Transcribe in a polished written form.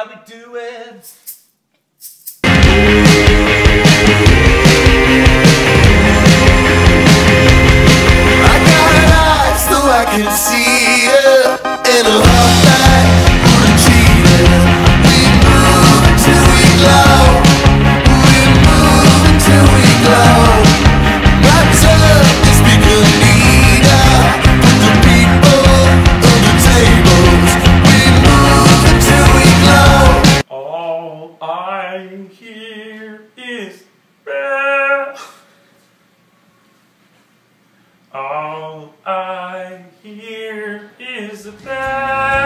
we doing? I got eyes so I can see you in a heart that wouldn't cheat you. We move until we glow. We move until we glow. My turn to speak a leader. Put the people on the tables. We move until we glow. All I hear is bell. All I hear is a bell.